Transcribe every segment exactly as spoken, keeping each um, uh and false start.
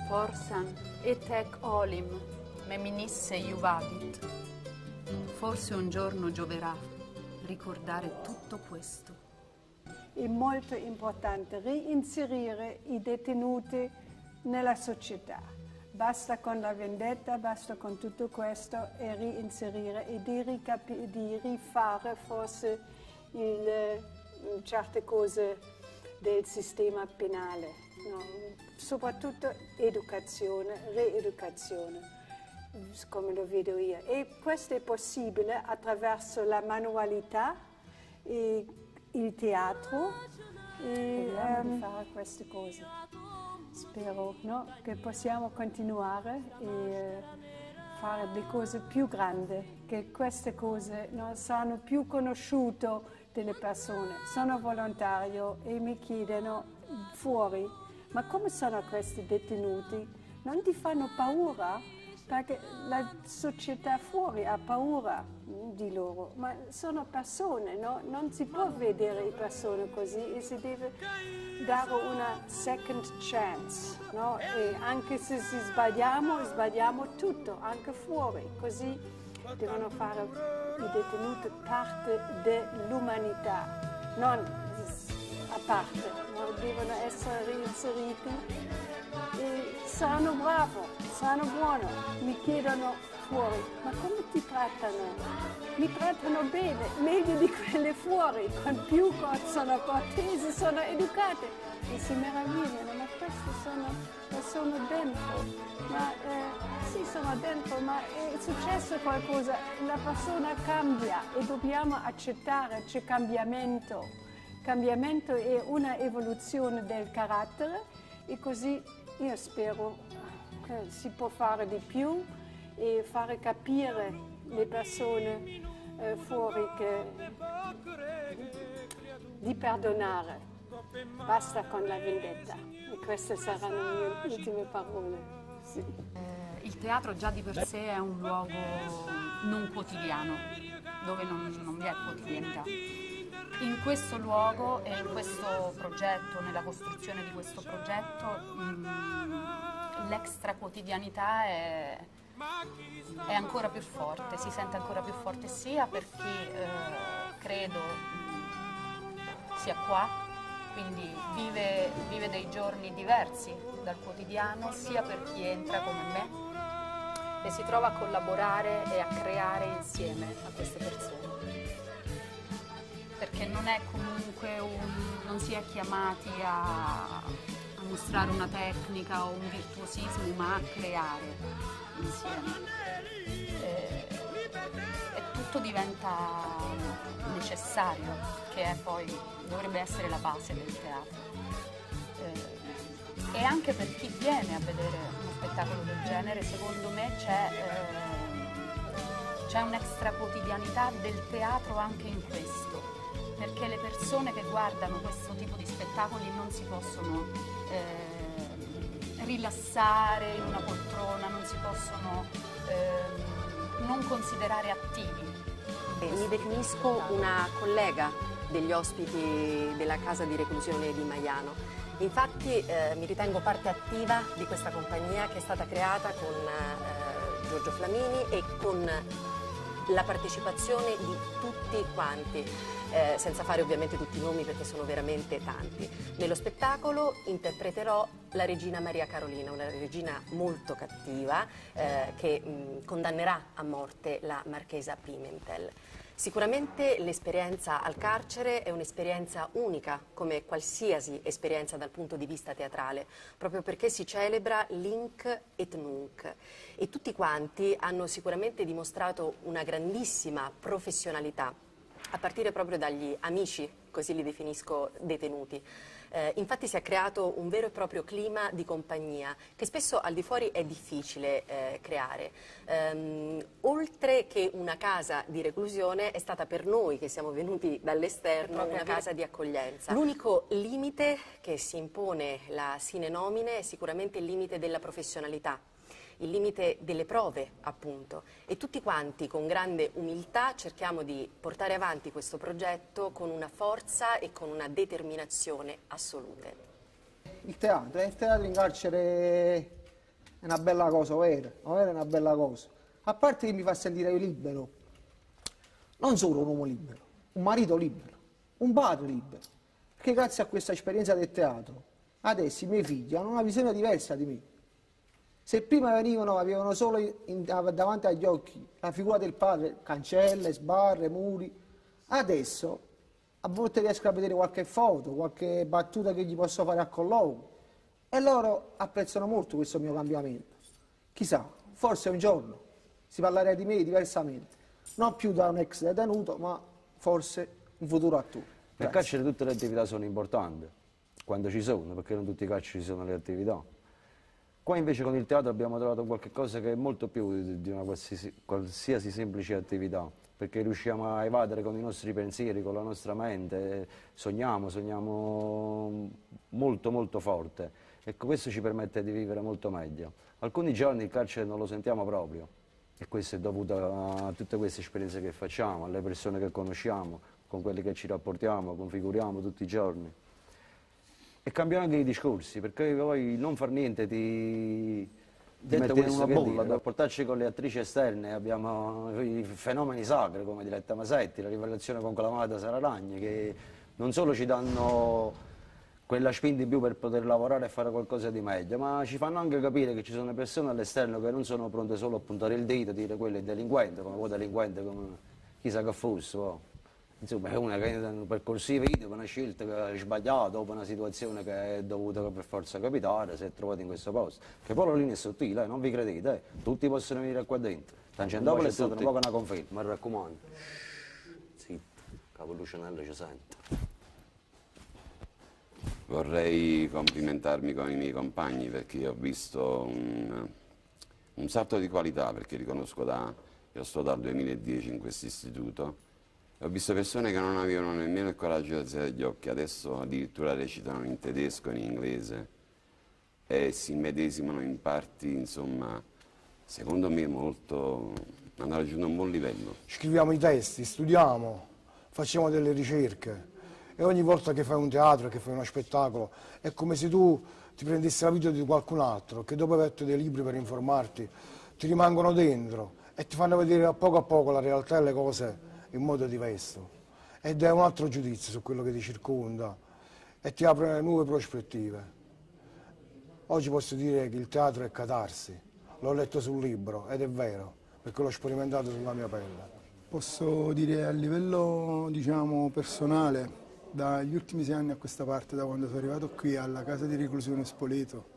Forsan etek olim, meminisse iuvabit. Forse un giorno gioverà ricordare tutto questo. È molto importante reinserire i detenuti nella società. Basta con la vendetta, basta con tutto questo e reinserire e di, di rifare forse il, certe cose del sistema penale, no? Soprattutto educazione, rieducazione, come lo vedo io. E questo è possibile attraverso la manualità, e il teatro, e um, di fare queste cose. Spero, no, che possiamo continuare e fare le cose più grandi, che queste cose, no, siano più conosciute delle persone. Sono volontario e mi chiedono fuori, ma come sono questi detenuti? Non ti fanno paura? Perché la società fuori ha paura di loro, ma sono persone, no? Non si può vedere le persone così e si deve dare una second chance, no? E anche se si sbagliamo, sbagliamo tutto, anche fuori, così devono fare i detenuti parte dell'umanità, non a parte, no? Devono essere reinseriti e saranno bravi, saranno buoni, mi chiedono fuori, ma come ti trattano? Mi trattano bene, meglio di quelle fuori, con più sono cortesi, sono educate e si meravigliano, ma queste sono, sono dentro, ma eh, sì sono dentro, ma è successo qualcosa, la persona cambia e dobbiamo accettare, c'è cambiamento, cambiamento è una evoluzione del carattere e così io spero che si può fare di più e fare capire le persone eh, fuori che di perdonare, basta con la vendetta. E queste saranno le mie ultime parole. Sì. Eh, il teatro già di per sé è un luogo non quotidiano, dove non, non vi è quotidianità. In questo luogo e in questo progetto, nella costruzione di questo progetto, l'extra quotidianità è, è ancora più forte, si sente ancora più forte sia per chi eh, credo mh, sia qua, quindi vive, vive dei giorni diversi dal quotidiano, sia per chi entra come me e si trova a collaborare e a creare insieme a queste persone. Perché non è comunque un, non si è chiamati a, a mostrare una tecnica o un virtuosismo, ma a creare insieme. E, e tutto diventa necessario, che è poi, dovrebbe essere la base del teatro. E, e anche per chi viene a vedere uno spettacolo del genere, secondo me c'è eh, c'è un'extra quotidianità del teatro anche in questo. Perché le persone che guardano questo tipo di spettacoli non si possono eh, rilassare in una poltrona, non si possono eh, non considerare attivi. Mi definisco una collega degli ospiti della casa di reclusione di Maiano. Infatti eh, mi ritengo parte attiva di questa compagnia che è stata creata con eh, Giorgio Flamini e con la partecipazione di tutti quanti. Eh, senza fare ovviamente tutti i nomi perché sono veramente tanti. Nello spettacolo interpreterò la regina Maria Carolina, una regina molto cattiva eh, che mh, condannerà a morte la marchesa Pimentel. Sicuramente l'esperienza al carcere è un'esperienza unica, come qualsiasi esperienza dal punto di vista teatrale, proprio perché si celebra l'Hinc et Nunc. E tutti quanti hanno sicuramente dimostrato una grandissima professionalità, a partire proprio dagli amici, così li definisco, detenuti. Eh, infatti si è creato un vero e proprio clima di compagnia che spesso al di fuori è difficile eh, creare. Ehm, oltre che una casa di reclusione, è stata per noi che siamo venuti dall'esterno una casa di accoglienza. L'unico limite che si impone la sine nomine è sicuramente il limite della professionalità, il limite delle prove, appunto, e tutti quanti con grande umiltà cerchiamo di portare avanti questo progetto con una forza e con una determinazione assolute. Il teatro, il teatro in carcere è una bella cosa, vero? Non è una bella cosa. A parte che mi fa sentire libero, non solo un uomo libero, un marito libero, un padre libero, perché grazie a questa esperienza del teatro, adesso i miei figli hanno una visione diversa di me. Se prima venivano, avevano solo in, davanti agli occhi la figura del padre, cancelle, sbarre, muri, adesso a volte riesco a vedere qualche foto, qualche battuta che gli posso fare a colloquio e loro apprezzano molto questo mio cambiamento. Chissà, forse un giorno si parlerà di me diversamente, non più da un ex detenuto, ma forse un futuro attore. Nel carcere tutte le attività sono importanti, quando ci sono, perché non tutti i carceri ci sono le attività. Qua invece con il teatro abbiamo trovato qualcosa che è molto più di una qualsiasi, qualsiasi semplice attività, perché riusciamo a evadere con i nostri pensieri, con la nostra mente, sogniamo, sogniamo molto molto forte. Ecco, questo ci permette di vivere molto meglio. Alcuni giorni il carcere non lo sentiamo proprio, e questo è dovuto a tutte queste esperienze che facciamo, alle persone che conosciamo, con quelle che ci rapportiamo, configuriamo tutti i giorni. E cambiano anche i discorsi, perché poi non far niente ti, ti mette in una bolla. Per portarci con le attrici esterne abbiamo i fenomeni sacri come Diletta Masetti, la rivelazione con Clamata Sararagni, che non solo ci danno quella spinta in più per poter lavorare e fare qualcosa di meglio, ma ci fanno anche capire che ci sono persone all'esterno che non sono pronte solo a puntare il dito, dire quello è delinquente, come vuoi delinquente, come chissà che fosse. Oh. Insomma, è una che ha un percorso di vita, per una scelta che ha sbagliato, per una situazione che è dovuta per forza capitare, si è trovato in questo posto. Che poi la linea è sottile, eh, non vi credete, eh. Tutti possono venire qua dentro. Tangentopoli è stata un po' una conferma, mi raccomando. Zitto, Capo Lucianello ci sente. Vorrei complimentarmi con i miei compagni perché ho visto un, un salto di qualità, perché riconosco da, io sto dal duemiladieci in questo istituto. Ho visto persone che non avevano nemmeno il coraggio di alzare gli occhi, adesso addirittura recitano in tedesco, in inglese e si immedesimano in parti, insomma, secondo me molto, hanno raggiunto un buon livello. Scriviamo i testi, studiamo, facciamo delle ricerche e ogni volta che fai un teatro, che fai uno spettacolo, è come se tu ti prendessi la vita di qualcun altro, che dopo aver letto dei libri per informarti, ti rimangono dentro e ti fanno vedere a poco a poco la realtà e le cose in modo diverso, ed è un altro giudizio su quello che ti circonda e ti apre nuove prospettive. Oggi posso dire che il teatro è catarsi, l'ho letto sul libro ed è vero, perché l'ho sperimentato sulla mia pelle. Posso dire a livello, diciamo, personale, dagli ultimi sei anni a questa parte, da quando sono arrivato qui alla casa di reclusione Spoleto,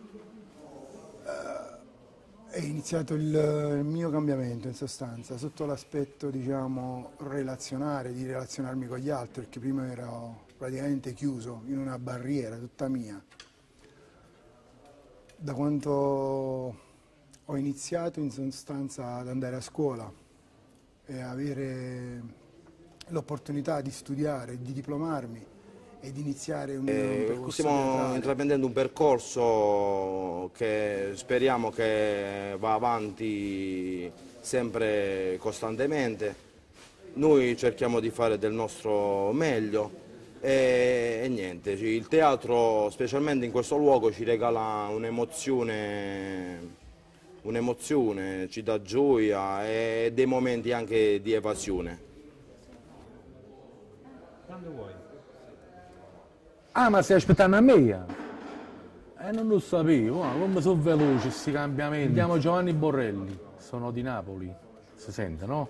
è iniziato il, il mio cambiamento in sostanza, sotto l'aspetto, diciamo, relazionale, di relazionarmi con gli altri, perché prima ero praticamente chiuso in una barriera tutta mia. Da quando ho iniziato in sostanza ad andare a scuola e avere l'opportunità di studiare, di diplomarmi e di iniziare un, eh, un percorso stiamo teatrale. intraprendendo un percorso che speriamo che va avanti sempre costantemente. Noi cerchiamo di fare del nostro meglio e, e niente, il teatro, specialmente in questo luogo, ci regala un'emozione, un'emozione, ci dà gioia e dei momenti anche di evasione. Quando vuoi. Ah, ma stai aspettando a me? Eh, non lo sapevo, ma come sono veloci questi cambiamenti. Mi chiamo Giovanni Borrelli, sono di Napoli, si sente, no?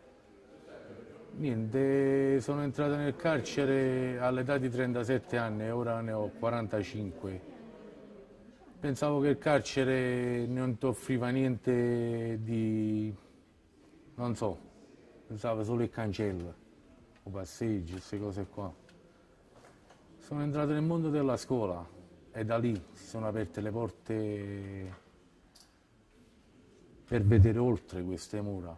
Niente, sono entrato nel carcere all'età di trentasette anni e ora ne ho quarantacinque. Pensavo che il carcere non ti offriva niente di... non so, pensavo solo il cancello, o passeggi, queste cose qua. Sono entrato nel mondo della scuola e da lì si sono aperte le porte per vedere oltre queste mura.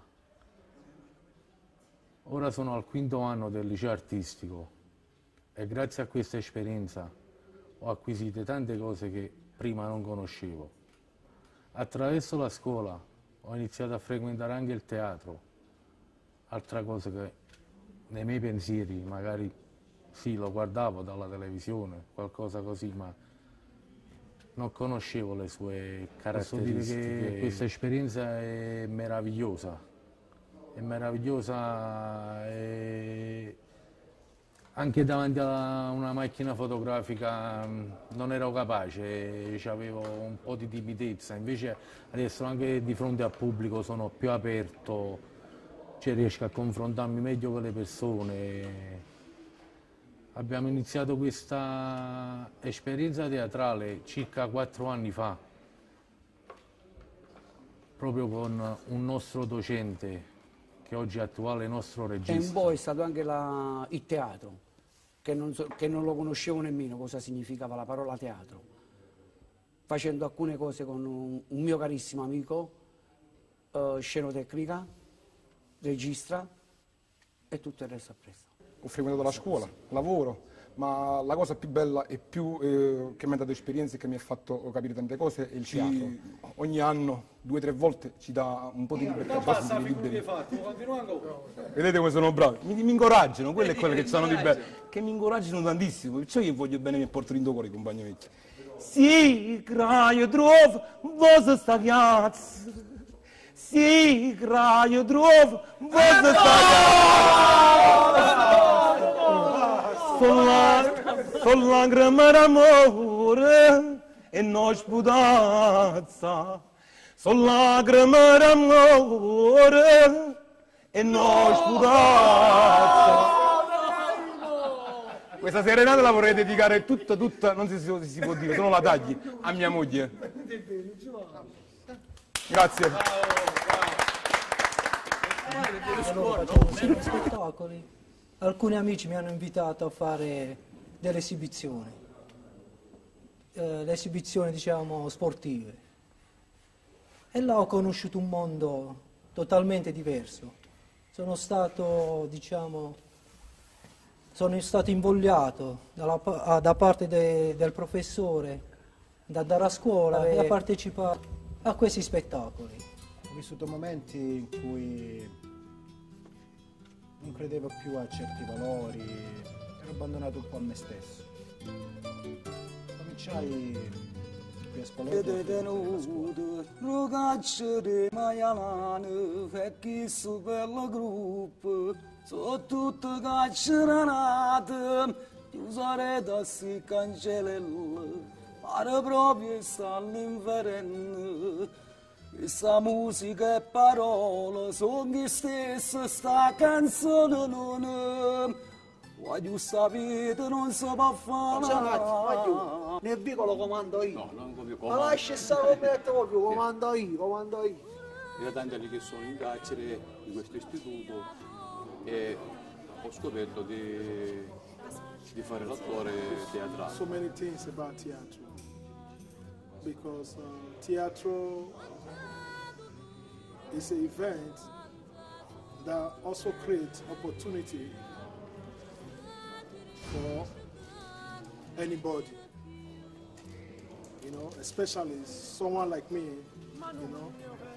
Ora sono al quinto anno del liceo artistico e grazie a questa esperienza ho acquisito tante cose che prima non conoscevo. Attraverso la scuola ho iniziato a frequentare anche il teatro, altra cosa che nei miei pensieri magari sì, lo guardavo dalla televisione, qualcosa così, ma non conoscevo le sue caratteristiche. Posso dire che questa esperienza è meravigliosa, è meravigliosa e anche davanti a una macchina fotografica non ero capace, avevo un po' di timidezza, invece adesso anche di fronte al pubblico sono più aperto, cioè riesco a confrontarmi meglio con le persone. Abbiamo iniziato questa esperienza teatrale circa quattro anni fa, proprio con un nostro docente, che oggi è attuale nostro regista. E in voi è stato anche la, il teatro, che non, so, che non lo conoscevo nemmeno cosa significava la parola teatro. Facendo alcune cose con un, un mio carissimo amico, uh, scenotecnica, regista e tutto il resto appresso. Ho frequentato la scuola, lavoro, ma la cosa più bella e più eh, che mi ha dato esperienze e che mi ha fatto capire tante cose è il teatro. Ogni anno, due o tre volte, ci dà un po' di libertà. Non passa a figure fatte, vedete come sono bravi? Mi, mi incoraggiano, quelle e quelle che sono di bello, che mi incoraggiano tantissimo, perciò io voglio bene e mi porto in cuore, compagni miei. Sì, io trovo, voi sta piazza. Sì, io trovo, voi sta piazza. Con lacrime d'amore e non spudazza. Sono lacrime d'amore e non spudazza. Questa serenata la vorrei dedicare tutta, tutta, non so se si può dire, se non la tagli, a mia moglie. Grazie. Allora facciamo spettacoli. Alcuni amici mi hanno invitato a fare delle esibizioni, eh, le esibizioni diciamo sportive. E là ho conosciuto un mondo totalmente diverso. Sono stato, diciamo, sono stato invogliato dalla, da parte de, del professore ad andare a scuola e a partecipare a questi spettacoli. Ho vissuto momenti in cui non credevo più a certi valori, ero abbandonato un po' a me stesso. Cominciai qui a Spoleto. Ragazzi di Maialano, vecchi su per la gruppo, sono tutte cacceranate, chiusare da si cancellella, pare proprio stanno inverno. Questa musica e parola sono gli stessi, sta canzone non è. Voglio sapere, non so può fare. Nel vicolo comando io. No, non come Ma comando. lascia stare come proprio, comando io, comando io. Era tanti anni che sono in carcere in questo istituto e ho scoperto di, di fare l'attore teatrale. So many things about theater. Because uh, theater is an event that also creates opportunity for anybody, you know, especially someone like me, you know.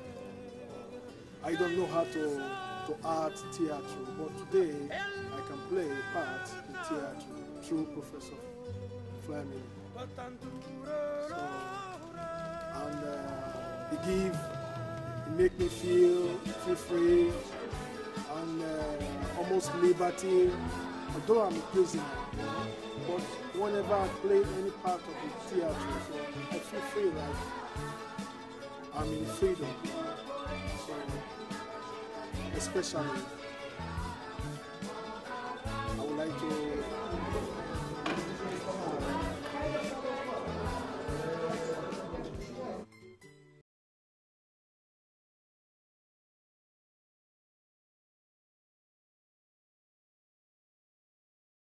I don't know how to, to act theater, but today I can play a part in theater through Professor Fleming. So, and uh, he give, he make me feel, feel free and uh, almost liberty. Although I'm a prisoner, you know, but whenever I play any part of the theater, so I feel free, like I'm in freedom. So, especially